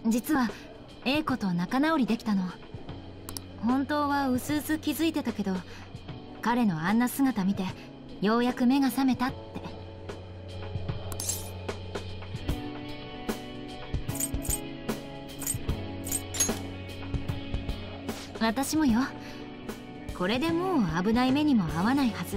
実は英子と仲直りできたの。本当はうすうす気づいてたけど、彼のあんな姿見てようやく目が覚めたって。私もよ。これでもう危ない目にも合わないはず。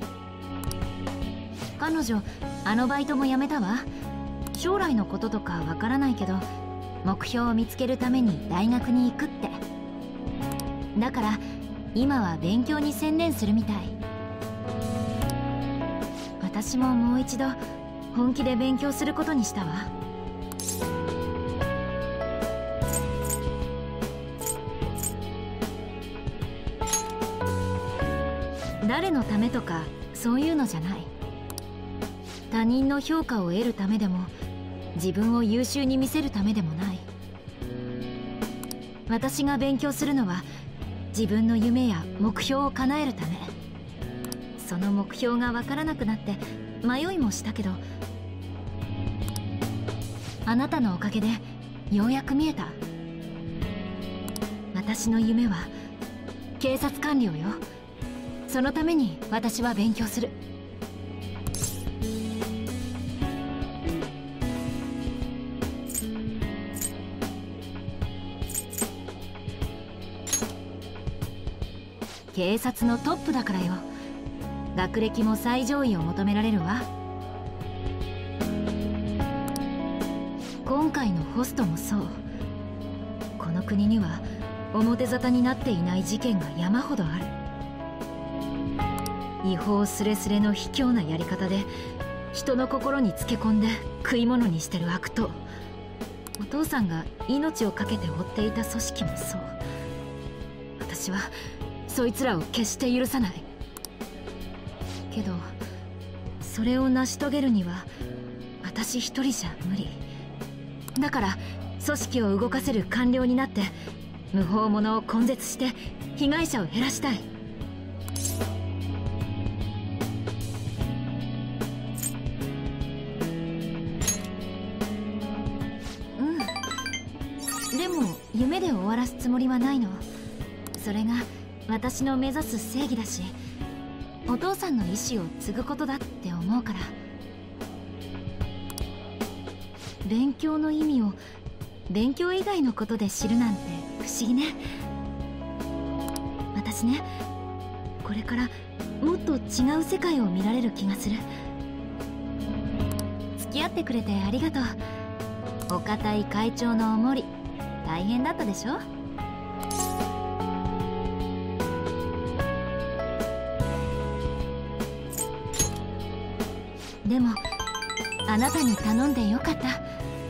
彼女あのバイトも辞めたわ。将来のこととかわからないけど、目標を見つけるために大学に行くって。だから今は勉強に専念するみたい。私ももう一度本気で勉強することにしたわ。誰のためとかそういうのじゃない。他人の評価を得るためでも自分を優秀に見せるためでもない。私が勉強するのは自分の夢や目標を叶えるため。その目標がわからなくなって迷いもしたけど、あなたのおかげでようやく見えた。私の夢は警察官僚よ。そのために私は勉強する。警察のトップだからよ。学歴も最上位を求められるわ。今回のホストもそう。この国には表沙汰になっていない事件が山ほどある。違法スレスレの卑怯なやり方で人の心につけ込んで食い物にしてる悪党。お父さんが命を懸けて追っていた組織もそう。私はそいつらを決して許さない。けどそれを成し遂げるには私一人じゃ無理。だから組織を動かせる官僚になって無法者を根絶して被害者を減らしたい。でも夢で終わらすつもりはないの。それが私の目指す正義だし、お父さんの意志を継ぐことだって思うから。勉強の意味を勉強以外のことで知るなんて不思議ね。私ね、これからもっと違う世界を見られる気がする。付き合ってくれてありがとう。お堅い会長のおもり大変だったでしょ。でもあなたに頼んでよかった。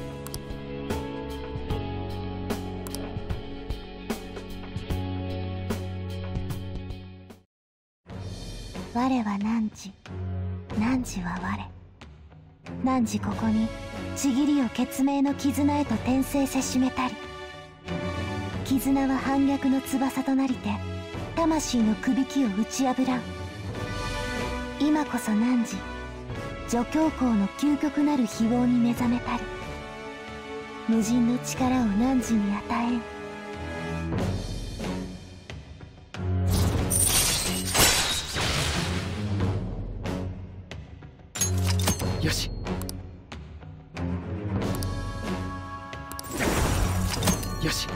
我は汝、汝は我。汝ここにちぎりを血明の絆へと転生せしめたり。絆は反逆の翼となりて魂のくびきを打ち破らん。今こそ汝、助教皇の究極なる非業に目覚めたり。無尽の力を汝に与えん。 よし。よし。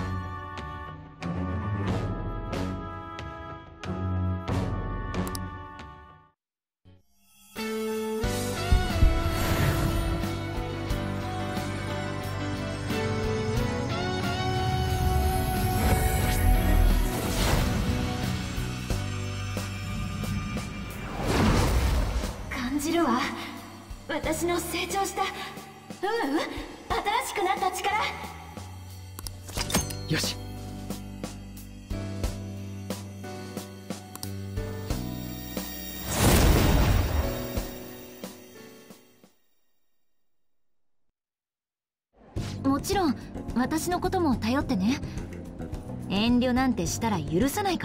感じるわ。私の成長した、新しくなった力。 よし。 もちろん私のことも頼ってね。遠慮なんてしたら許さないから。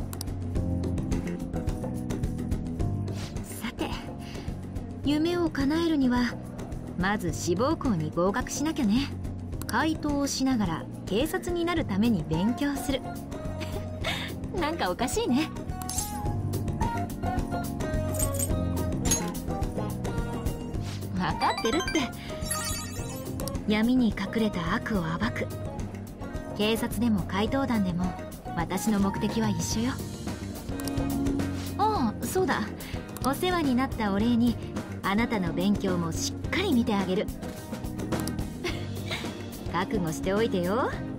さて、夢を叶えるにはまず志望校に合格しなきゃね。 怪盗をしながら警察になるために勉強するなんかおかしいね。分かってるって。闇に隠れた悪を暴く。警察でも怪盗団でも私の目的は一緒よ。ああ、そうだ。お世話になったお礼にあなたの勉強もしっかり見てあげる覚悟しておいてよ。